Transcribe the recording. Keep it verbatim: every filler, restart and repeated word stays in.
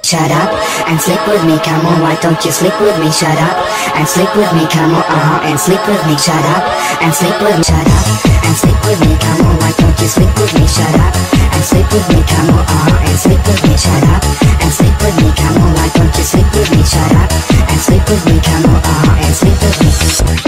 Shut up and sleep with me, come on, why don't you sleep with me? Shut up and sleep with me, come on, uh-huh, and sleep with me. Shut up and sleep with me, shut up and sleep with me, come on, why don't you sleep with me? Shut up and sleep with me, come on, uh-huh, and sleep with me. Shut up and sleep with me, come on, why don't you sleep with me? Shut up and sleep with me, come on, uh-huh, and sleep with me.